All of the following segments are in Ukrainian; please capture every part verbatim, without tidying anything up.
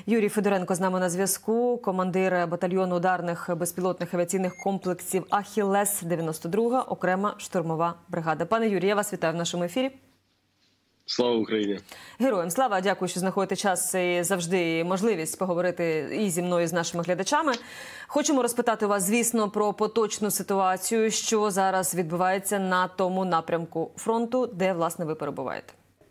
Юрій Федоренко з нами на зв'язку, командир батальйону ударних безпілотних авіаційних комплексів «Ахіллес», дев'яносто друга окрема штурмова бригада. Пане Юрій, я вас вітаю в нашому ефірі. Слава Україні! Героям слава! Дякую, що знаходите час і завжди можливість поговорити і зі мною, і з нашими глядачами. Хочемо розпитати у вас, звісно, про поточну ситуацію, що зараз відбувається на тому напрямку фронту, де, власне, ви перебуваєте.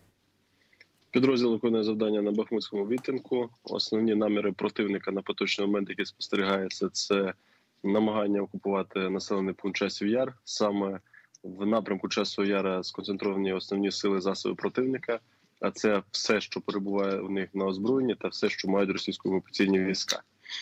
Підрозділ виконує завдання на Бахмутському відтинку. Основні наміри противника на поточний момент, які спостерігаються, це намагання окупувати населений пункт Часів Яр. Саме в напрямку Часового Яра сконцентровані основні сили, засоби противника, а це все, що перебуває у них на озброєнні, та все, що мають російсько-окупаційні війська.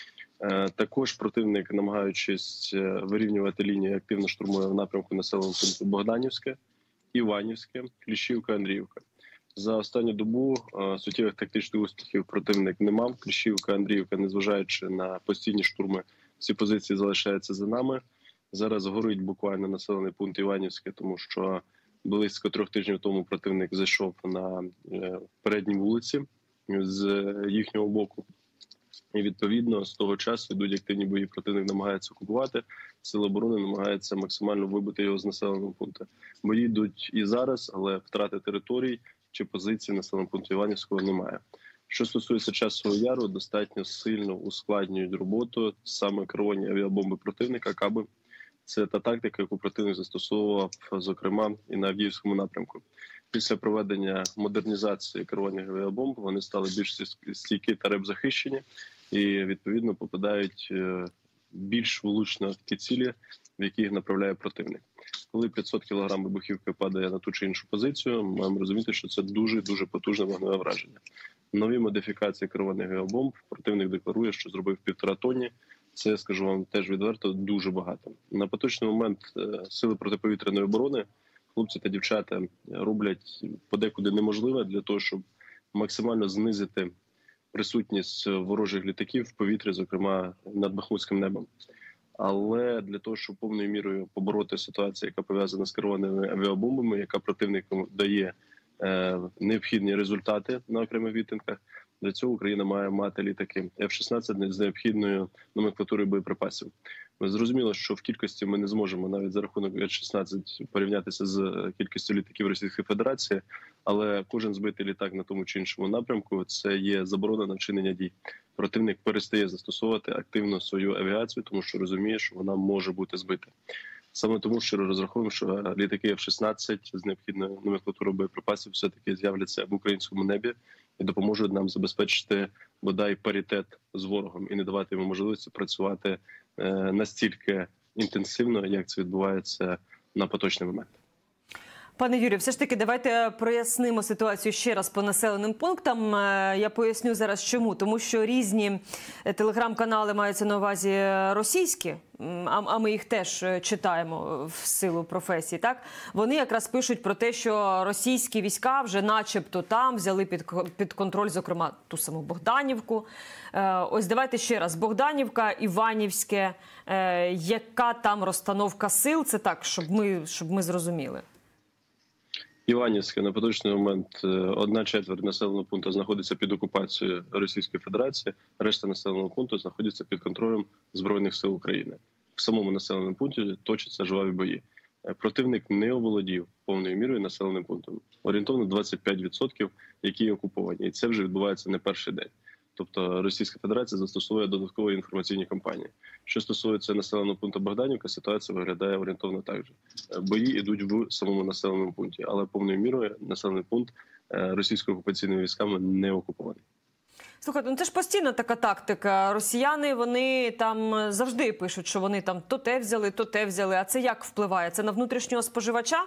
Також противник, намагаючись вирівнювати лінію, активно штурмує в напрямку населеного пункту Богданівське, Іванівське, Кліщівка, Андріївка. За останню добу суттєвих тактичних успіхів противник не мав. Кліщівка, Андріївка, незважаючи на постійні штурми, всі позиції залишаються за нами. Зараз горить буквально населений пункт Іванівське, тому що близько трьох тижнів тому противник зайшов на передній вулиці з їхнього боку. І відповідно з того часу йдуть активні бої, противник намагається окупувати, сили оборони намагаються максимально вибити його з населеного пункту. Бої йдуть і зараз, але втрати територій чи позицій населеного пункту Іванівського немає. Що стосується Часового Яру, достатньо сильно ускладнюють роботу саме керовані авіабомби противника, каби. Це та тактика, яку противник застосовував, зокрема, і на Авдіївському напрямку. Після проведення модернізації керованих авіабомб вони стали більш стійкі та репзахищені і, відповідно, попадають більш влучно в ті цілі, в які їх направляє противник. Коли п'ятсот кілограм вибухівки падає на ту чи іншу позицію, маємо розуміти, що це дуже-дуже потужне вогневе враження. Нові модифікації керованих авіабомб противник декларує, що зробив півтора тонні. Це, скажу вам теж відверто, дуже багато. На поточний момент сили протиповітряної оборони, хлопці та дівчата роблять подекуди неможливе для того, щоб максимально знизити присутність ворожих літаків в повітрі, зокрема над Бахмутським небом. Але для того, щоб повною мірою побороти ситуацію, яка пов'язана з керованими авіабомбами, яка противнику дає е, необхідні результати на окремих відтинках, для цього Україна має мати літаки еф шістнадцять з необхідною номенклатурою боєприпасів. Зрозуміло, що в кількості ми не зможемо навіть за рахунок еф шістнадцять порівнятися з кількістю літаків Російської Федерації, але кожен збитий літак на тому чи іншому напрямку – це є заборона на вчинення дій. Противник перестає застосовувати активно свою авіацію, тому що розуміє, що вона може бути збита. Саме тому щиро розраховуємо, що літаки еф шістнадцять з необхідною номенклатурою боєприпасів все-таки з'являться в українському небі і допоможуть нам забезпечити бодай паритет з ворогом і не давати йому можливості працювати настільки інтенсивно, як це відбувається на поточний момент. Пане Юрію, все ж таки давайте прояснимо ситуацію ще раз по населеним пунктам. Я поясню зараз чому. Тому що різні телеграм-канали маються на увазі російські, а ми їх теж читаємо в силу професії, так? Вони якраз пишуть про те, що російські війська вже начебто там взяли під, під контроль, зокрема, ту саму Богданівку. Ось давайте ще раз. Богданівка, Іванівське, яка там розстановка сил? Це так, щоб ми, щоб ми зрозуміли. Іванівське на поточний момент одна четверть населеного пункту знаходиться під окупацією Російської Федерації, решта населеного пункту знаходиться під контролем Збройних сил України. В самому населеному пункті точаться жваві бої. Противник не оволодів повною мірою населеним пунктом. Орієнтовно двадцять п'ять відсотків, які окуповані. І це вже відбувається не перший день. Тобто Російська Федерація застосовує додаткові інформаційні кампанії. Що стосується населеного пункту Богданівка, ситуація виглядає орієнтовно так же. Бої йдуть в самому населеному пункті, але повною мірою населений пункт російськими окупаційними військами не окупований. Слухайте, ну це ж постійно така тактика. Росіяни, вони там завжди пишуть, що вони там то те взяли, то те взяли. А це як впливає? Це на внутрішнього споживача?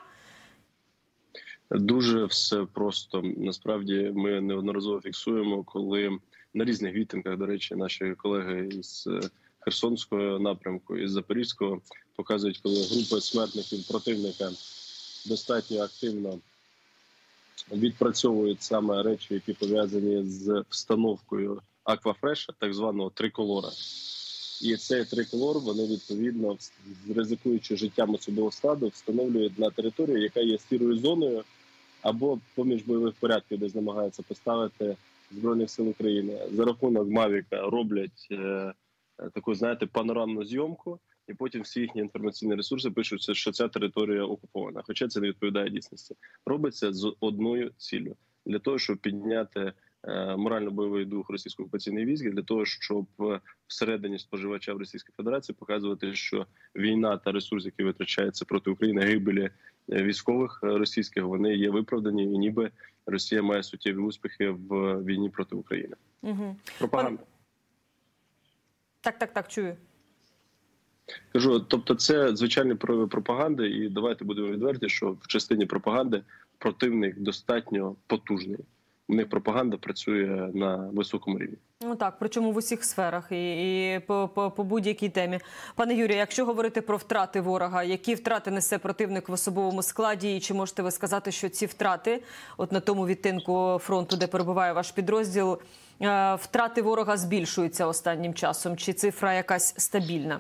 Дуже все просто. Насправді ми неодноразово фіксуємо, коли на різних відтинках, до речі, наші колеги із Херсонського напрямку, із Запорізького показують, коли групи смертників противника достатньо активно відпрацьовують саме речі, які пов'язані з встановкою аквафреша, так званого триколора. І цей триколор вони, відповідно, ризикуючи життям особового складу, встановлюють на території, яка є сірою зоною, або поміж бойових порядків, де намагаються поставити Збройних сил України за рахунок Мавіка роблять е, таку, знаєте, панорамну зйомку, і потім всі їхні інформаційні ресурси пишуть, що ця територія окупована. Хоча це не відповідає дійсності. Робиться з одною ціллю – для того, щоб підняти е, морально-бойовий дух російської окупаційної військ, для того, щоб всередині споживача в Російській Федерації показувати, що війна та ресурс, який витрачається проти України, гибелі військових російських, вони є виправдані, і ніби Росія має суттєві успіхи в війні проти України. Угу. Пропаганда. Так, так, так, чую. Кажу, тобто це звичайні прояви пропаганди, і давайте будемо відверті, що в частині пропаганди противник достатньо потужний. У них пропаганда працює на високому рівні. Ну так, причому в усіх сферах і, і по, по, по будь-якій темі. Пане Юрію, якщо говорити про втрати ворога, які втрати несе противник в особовому складі, і чи можете ви сказати, що ці втрати, от на тому відтинку фронту, де перебуває ваш підрозділ, втрати ворога збільшуються останнім часом, чи цифра якась стабільна?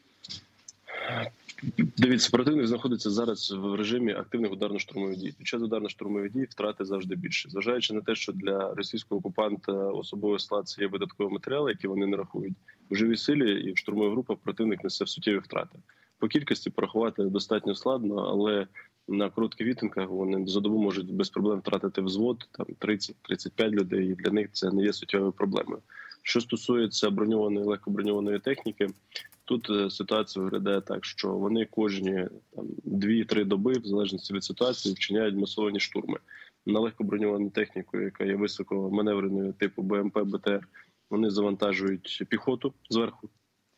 Дивіться, противник знаходиться зараз в режимі активних ударно-штурмових дій. Під час ударно-штурмових дій втрати завжди більше. Зважаючи на те, що для російського окупанта особовий склад – це є видаткові матеріали, які вони не рахують. В живій силі і в штурмових групах противник несе суттєві втрати. По кількості порахувати достатньо складно, але на коротких відтинках вони за добу можуть без проблем втратити взвод, там тридцять-тридцять п'ять людей, і для них це не є суттєвою проблемою. Що стосується броньованої, легкоброньованої техніки, тут ситуація виглядає так, що вони кожні дві-три доби, в залежності від ситуації, вчиняють масовані штурми. На легкоброньовану техніку, яка є високоманевреною типу БМП, БТР, вони завантажують піхоту зверху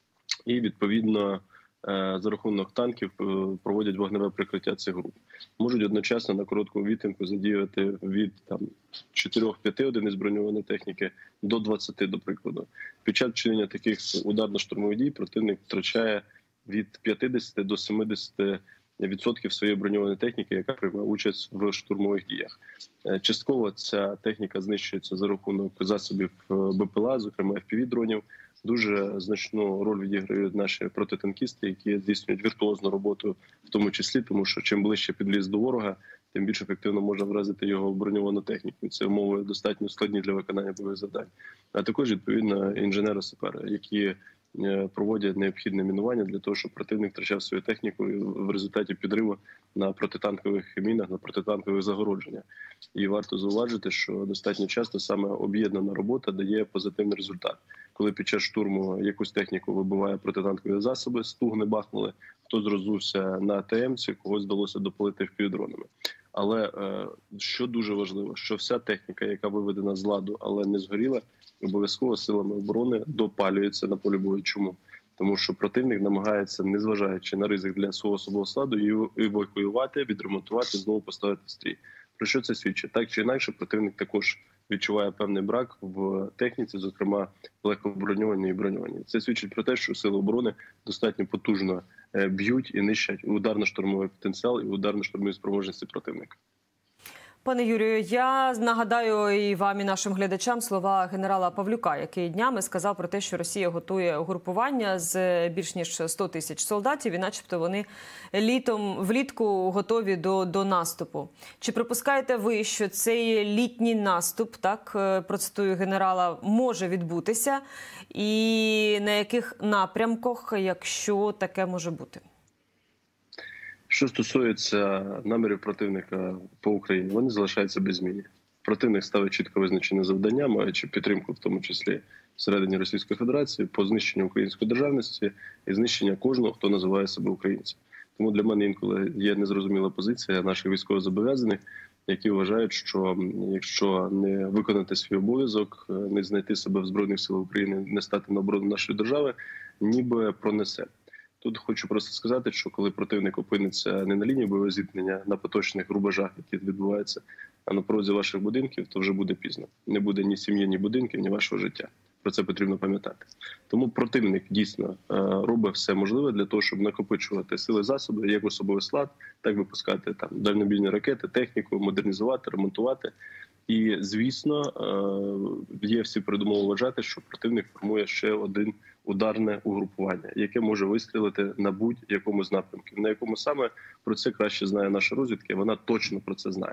і, відповідно, за рахунок танків проводять вогневе прикриття цих груп. Можуть одночасно на короткому відтинку задіяти від чотирьох-п'яти одиниць броньованої техніки до двадцяти, до прикладу. Під час вчинення таких ударно-штурмових дій противник втрачає від п'ятдесяти до семидесяти відсотків своєї броньованої техніки, яка приймає участь в штурмових діях. Частково ця техніка знищується за рахунок засобів БПЛА, зокрема еф пі ві-дронів. Дуже значну роль відіграють наші протитанкісти, які здійснюють віртуозну роботу, в тому числі, тому що чим ближче підліз до ворога, тим більш ефективно можна вразити його броньовану техніку. Це умови достатньо складні для виконання бойових завдань. А також, відповідно, інженери-сапери, які проводять необхідне мінування для того, щоб противник втрачав свою техніку в результаті підриву на протитанкових мінах, на протитанкових загородженнях. І варто зауважити, що достатньо часто саме об'єднана робота дає позитивний результат. Коли під час штурму якусь техніку вибиває протитанкові засоби, стугни бахнули, хтось роззувся на а те емці, когось вдалося допалити впівдронами. Але що дуже важливо, що вся техніка, яка виведена з ладу, але не згоріла, обов'язково силами оборони допалюється на полі бою. Чому? Тому що противник намагається, незважаючи на ризик для свого особового складу, евакуювати, відремонтувати, знову поставити стрій. Про що це свідчить? Так чи інакше, противник також відчуває певний брак в техніці, зокрема легкоброньованій і броньованій. Це свідчить про те, що сили оборони достатньо потужно б'ють і нищать ударно-штурмовий потенціал і ударно-штурмові спроможності противника. Пане Юрію, я нагадаю і вам, і нашим глядачам слова генерала Павлюка, який днями сказав про те, що Росія готує угрупування з більш ніж ста тисяч солдатів, і начебто вони літом, влітку готові до, до наступу. Чи припускаєте ви, що цей літній наступ, так, процитую генерала, може відбутися? І на яких напрямках, якщо таке може бути? Що стосується намірів противника по Україні, вони залишаються без зміни. Противник ставить чітко визначені завдання, маючи підтримку, в тому числі всередині Російської Федерації, по знищенню української державності і знищення кожного, хто називає себе українцем. Тому для мене інколи є незрозуміла позиція наших військовозобов'язаних, які вважають, що якщо не виконати свій обов'язок, не знайти себе в Збройних силах України, не стати на оборону нашої держави, ніби пронесе. Тут хочу просто сказати, що коли противник опиниться не на лінії бойового зіткнення, на поточних рубежах, які відбуваються, а на порозі ваших будинків, то вже буде пізно. Не буде ні сім'ї, ні будинків, ні вашого життя. Про це потрібно пам'ятати. Тому противник дійсно робить все можливе для того, щоб накопичувати сили, засоби, як особовий склад, так випускати там дальнобійні ракети, техніку, модернізувати, ремонтувати. І, звісно, є всі передумови вважати, що противник формує ще один ударне угрупування, яке може вистрілити на будь-якому з напрямків. На якому саме, про це краще знає наша розвідка, вона точно про це знає.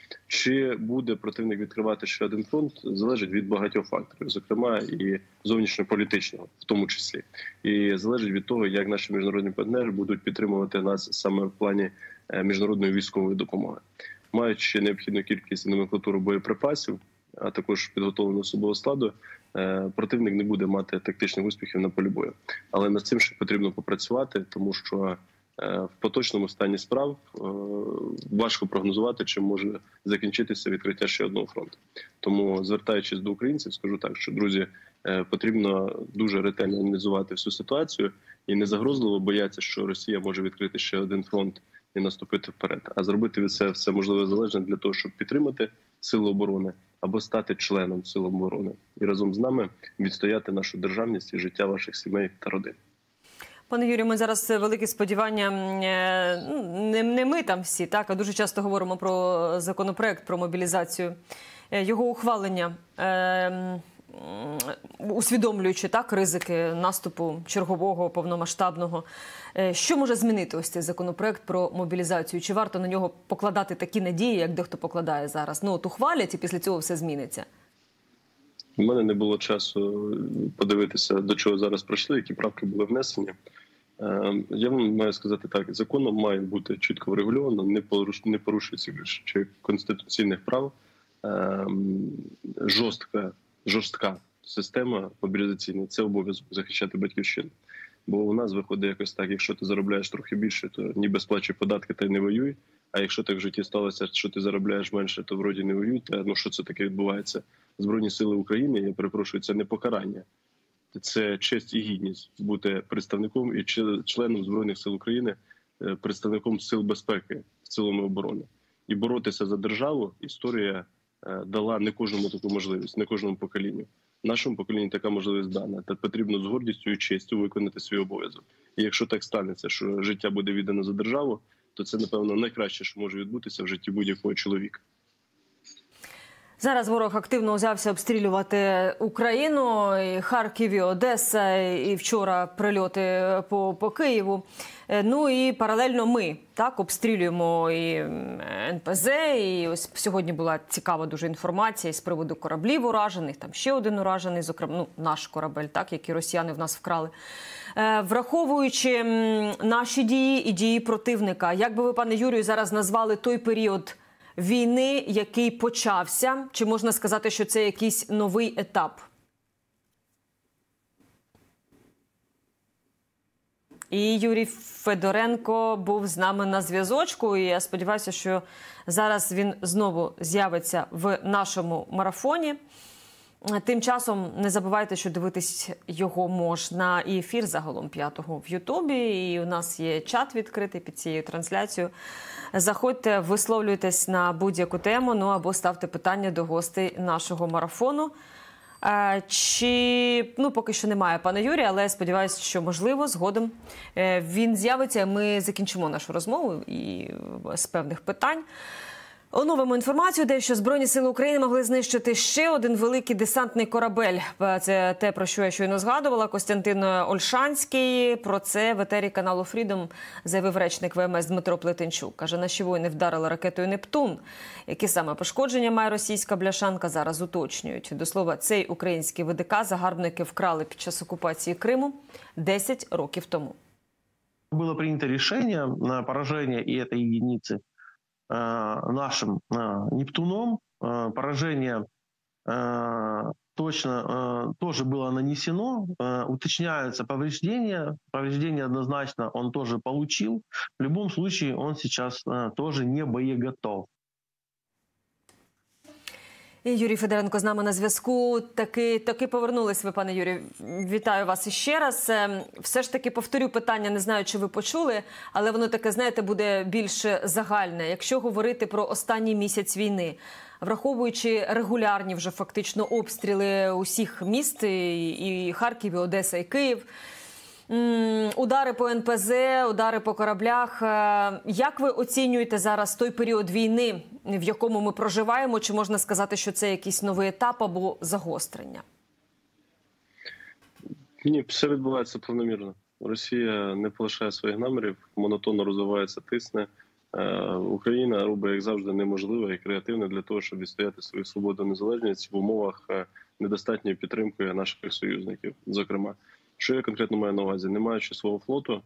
Чи буде противник відкривати ще один фронт, залежить від багатьох факторів, зокрема і зовнішньополітичного, в тому числі, і залежить від того, як наші міжнародні партнери будуть підтримувати нас саме в плані міжнародної військової допомоги. Маючи необхідну кількість і номенклатуру боєприпасів, а також підготовленого особового складу, противник не буде мати тактичних успіхів на полі бою. Але над цим ще потрібно попрацювати, тому що в поточному стані справ важко прогнозувати, чим може закінчитися відкриття ще одного фронту. Тому, звертаючись до українців, скажу так, що, друзі, потрібно дуже ретельно аналізувати всю ситуацію і не загрозливо боятися, що Росія може відкрити ще один фронт і наступити вперед, а зробити від це все можливе залежне для того, щоб підтримати Сили оборони або стати членом Сил оборони і разом з нами відстояти нашу державність і життя ваших сімей та родин. Пане Юрію, ми зараз великі сподівання, не, не ми там всі, так, а дуже часто говоримо про законопроект, про мобілізацію, його ухвалення, е, усвідомлюючи так ризики наступу чергового, повномасштабного. Що може змінити ось цей законопроект про мобілізацію? Чи варто на нього покладати такі надії, як дехто покладає зараз? Ну от ухвалять і після цього все зміниться. У мене не було часу подивитися, до чого зараз прийшли, які правки були внесені. Я вам маю сказати так, законом має бути чітко врегульовано, не порушується чи конституційних прав, жорстка, жорстка система мобілізаційна – це обов'язок захищати батьківщину. Бо у нас виходить якось так, якщо ти заробляєш трохи більше, то ніби сплачуй податки та й не воюй. А якщо так в житті сталося, що ти заробляєш менше, то вроді не воюй. Ну що це таке відбувається? Збройні сили України, я перепрошую, це не покарання. Це честь і гідність бути представником і членом Збройних сил України, представником сил безпеки, силами оборони. І боротися за державу історія дала не кожному таку можливість, не кожному поколінню. Нашому поколінню така можливість дана. Та потрібно з гордістю і честю виконати свій обов'язок. І якщо так станеться, що життя буде віддано за державу, то це, напевно, найкраще, що може відбутися в житті будь-якого чоловіка. Зараз ворог активно взявся обстрілювати Україну, і Харків, і Одеса, і вчора прильоти по, по Києву. Ну і паралельно ми так обстрілюємо і ен пе зет, і ось сьогодні була цікава дуже інформація з приводу кораблів уражених, там ще один уражений, зокрема, ну, наш корабель, так, який росіяни в нас вкрали. Враховуючи наші дії і дії противника, як би ви, пане Юрію, зараз назвали той період війни, який почався? Чи можна сказати, що це якийсь новий етап? І Юрій Федоренко був з нами на зв'язочку, і я сподіваюся, що зараз він знову з'явиться в нашому марафоні. Тим часом не забувайте, що дивитись його можна і ефір загалом п'ятого в Ютубі, і у нас є чат відкритий під цією трансляцією. Заходьте, висловлюйтесь на будь-яку тему, ну або ставте питання до гостей нашого марафону. Чи, ну, поки що немає пана Юрія, але я сподіваюся, що, можливо, згодом він з'явиться, ми закінчимо нашу розмову і з певних питань. Оновимо інформацію, де що Збройні сили України могли знищити ще один великий десантний корабель. Це те, про що я щойно згадувала. Костянтин Ольшанський. Про це в етері каналу Freedom заявив речник ве ем ес Дмитро Плетенчук. Каже, наші воїни вдарили ракетою «Нептун». Які саме пошкодження має російська бляшанка, зараз уточнюють. До слова, цей український ве де ка загарбники вкрали під час окупації Криму десять років тому. Было принято решение на поражение и этой единицы нашим «Нептуном». Поражение точно тоже было нанесено. Уточняются повреждения. Повреждения однозначно он тоже получил. В любом случае он сейчас тоже не боеготов. І Юрій Федоренко з нами на зв'язку. Таки, таки повернулись ви, пане Юрію. Вітаю вас іще раз. Все ж таки повторю питання, не знаю, чи ви почули, але воно таке, знаєте, буде більш загальне. Якщо говорити про останній місяць війни, враховуючи регулярні вже фактично обстріли усіх міст, і Харків, і Одеса, і Київ, удари по ен пе зет, удари по кораблях. Як ви оцінюєте зараз той період війни, в якому ми проживаємо? Чи можна сказати, що це якийсь новий етап або загострення? Ні, все відбувається планомірно. Росія не полишає своїх намірів, монотонно розвивається, тисне, Україна робить, як завжди, неможливе і креативне для того, щоб відстояти свою свободу і незалежність в умовах недостатньої підтримки наших союзників. Зокрема, що я конкретно маю на увазі? Не маючи свого флоту,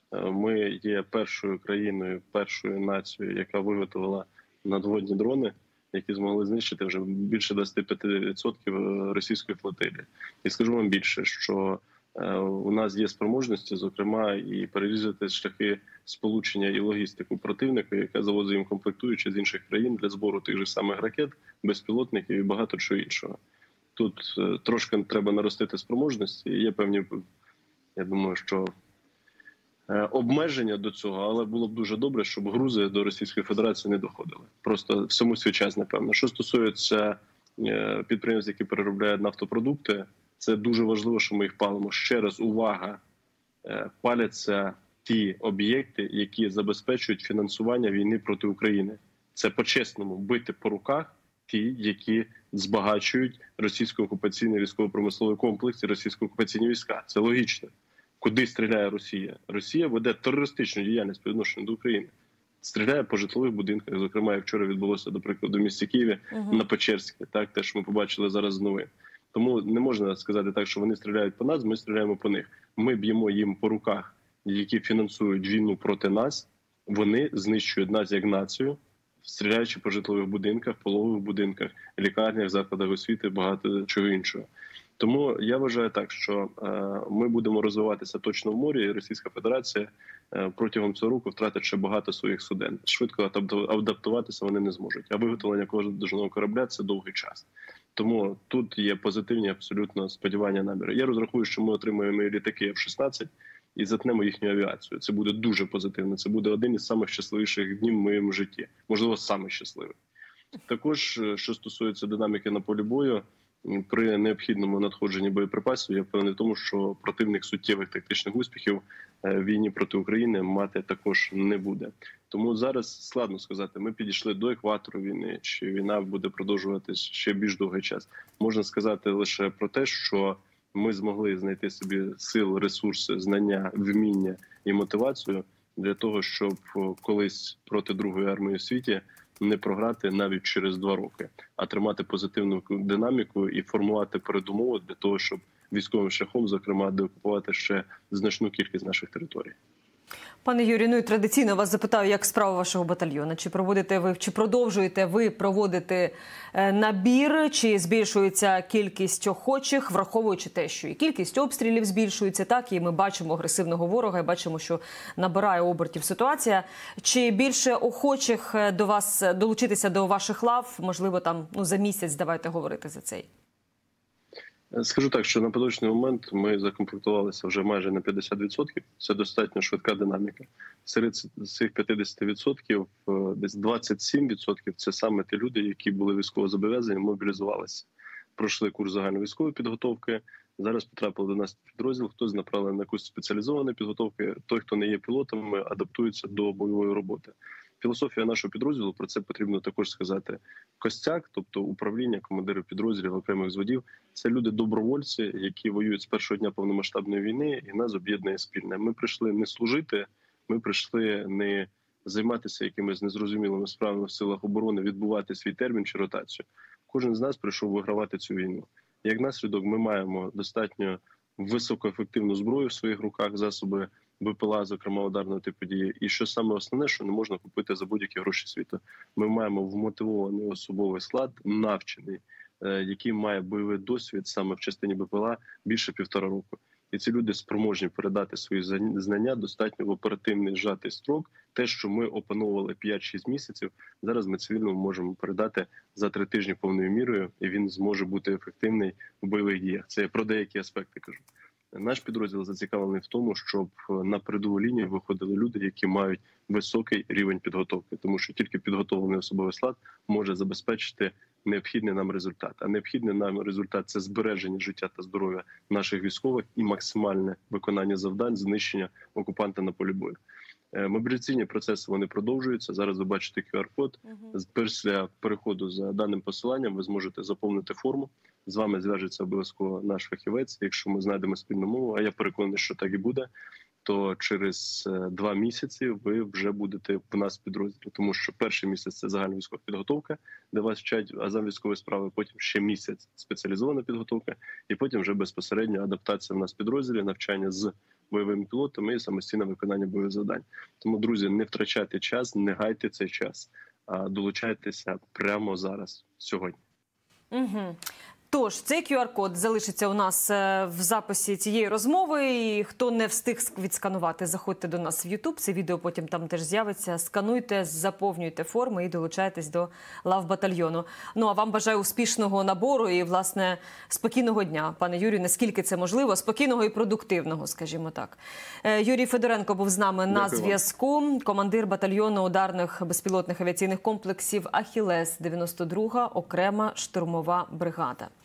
ми є першою країною, першою нацією, яка виготовила надводні дрони, які змогли знищити вже більше двадцять п'ять відсотків російської флотилії. І скажу вам більше, що у нас є спроможності, зокрема, і перерізати шляхи сполучення і логістику противника, яка завозить їм комплектуючі з інших країн для збору тих же самих ракет, безпілотників і багато чого іншого. Тут трошки треба наростити спроможності. Є певні, я думаю, що обмеження до цього, але було б дуже добре, щоб грузи до Російської Федерації не доходили. Просто всьому свій час, напевно. Що стосується підприємств, які переробляють нафтопродукти, це дуже важливо, що ми їх палимо. Ще раз, увага, паляться ті об'єкти, які забезпечують фінансування війни проти України. Це по-чесному бити по руках ті, які збагачують російсько-окупаційний військово-промисловий комплекс і російсько-окупаційні війська. Це логічно. Куди стріляє Росія? Росія веде терористичну діяльність по відношенню до України. Стріляє по житлових будинках, зокрема, як вчора відбулося, до прикладу, в місті Києві, uh-huh. на Печерське, так, те, що ми побачили зараз з новин. Тому не можна сказати так, що вони стріляють по нас, ми стріляємо по них. Ми б'ємо їм по руках, які фінансують війну проти нас, вони знищують нас як націю, стріляючи по житлових будинках, пологових будинках, лікарнях, закладах освіти, багато чого іншого. Тому я вважаю так, що е, ми будемо розвиватися точно в морі, і Російська Федерація е, протягом цього року втратить ще багато своїх суден. Швидко адаптуватися вони не зможуть. А виготовлення кожного корабля – це довгий час. Тому тут є позитивні абсолютно сподівання, наміри. Я розрахую, що ми отримаємо літаки еф шістнадцять і затнемо їхню авіацію. Це буде дуже позитивно. Це буде один із самих щасливіших днів в моєму житті. Можливо, самий щасливий. Також, що стосується динаміки на полі бою, при необхідному надходженні боєприпасів, я впевнений в тому, що противник суттєвих тактичних успіхів в війні проти України мати також не буде. Тому зараз складно сказати, ми підійшли до екватору війни, чи війна буде продовжуватись ще більш довгий час. Можна сказати лише про те, що ми змогли знайти собі сил, ресурси, знання, вміння і мотивацію для того, щоб колись проти другої армії у світі не програти навіть через два роки, а тримати позитивну динаміку і формувати передумови для того, щоб військовим шляхом, зокрема, деокупувати ще значну кількість наших територій. Пане Юрію, ну і традиційно вас запитаю, як справа вашого батальйону? Чи проводите ви, чи продовжуєте ви проводити набір, чи збільшується кількість охочих, враховуючи те, що і кількість обстрілів збільшується, так, і ми бачимо агресивного ворога, і бачимо, що набирає обертів ситуація. Чи більше охочих до вас долучитися до ваших лав, можливо, там, ну, за місяць, давайте говорити за цей? Скажу так, що на поточний момент ми закомплектувалися вже майже на п'ятдесят відсотків. Це достатньо швидка динаміка. Серед цих п'ятдесят відсотків десь двадцять сім відсотків – це саме ті люди, які були військовозобов'язані, мобілізувалися. Пройшли курс загальновійськової підготовки, зараз потрапили до нас в підрозділ, хтось направлений на курс спеціалізованої підготовки, той, хто не є пілотами, адаптується до бойової роботи. Філософія нашого підрозділу, про це потрібно також сказати. Костяк, тобто управління, командири підрозділів, окремих зводів, це люди-добровольці, які воюють з першого дня повномасштабної війни, і нас об'єднує спільне. Ми прийшли не служити, ми прийшли не займатися якимись незрозумілими справами в силах оборони, відбувати свій термін чи ротацію. Кожен з нас прийшов вигравати цю війну. Як наслідок, ми маємо достатньо високоефективну зброю в своїх руках, засоби БПЛА, зокрема ударної типу дії. І що саме основне, що не можна купити за будь-які гроші світу. Ми маємо вмотивований особовий склад, навчений, який має бойовий досвід саме в частині БПЛА більше півтора року. І ці люди спроможні передати свої знання достатньо в оперативний зжатий строк. Те, що ми опановували п'ять-шість місяців, зараз ми цивільному можемо передати за три тижні повною мірою, і він зможе бути ефективний в бойових діях. Це я про деякі аспекти кажу. Наш підрозділ зацікавлений в тому, щоб на передову лінію виходили люди, які мають високий рівень підготовки, тому що тільки підготовлений особовий склад може забезпечити необхідний нам результат. А необхідний нам результат – це збереження життя та здоров'я наших військових і максимальне виконання завдань, знищення окупанта на полі бою. Мобілізаційні процеси, вони продовжуються. Зараз ви бачите ку ар код. Після переходу за даним посиланням ви зможете заповнити форму. З вами зв'яжеться обов'язково наш фахівець, якщо ми знайдемо спільну мову, а я переконаний, що так і буде. то через два місяці ви вже будете в нас в підрозділі. Тому що перший місяць – це загальна військова підготовка, де вас вчать азам військової справи, потім ще місяць спеціалізована підготовка, і потім вже безпосередньо адаптація в нас в підрозділі, навчання з бойовими пілотами і самостійне виконання бойових завдань. Тому, друзі, не втрачайте час, не гайте цей час, а долучайтеся прямо зараз, сьогодні. Угу. Тож, цей кю ар-код залишиться у нас в записі цієї розмови. І хто не встиг відсканувати, заходьте до нас в Ютуб. Це відео потім там теж з'явиться. Скануйте, заповнюйте форми і долучайтесь до лав батальйону. Ну, а вам бажаю успішного набору і, власне, спокійного дня. Пане Юрію, наскільки це можливо, спокійного і продуктивного, скажімо так. Юрій Федоренко був з нами на зв'язку. Командир батальйону ударних безпілотних авіаційних комплексів «Ахілес», дев'яносто друга окрема штурмова бригада.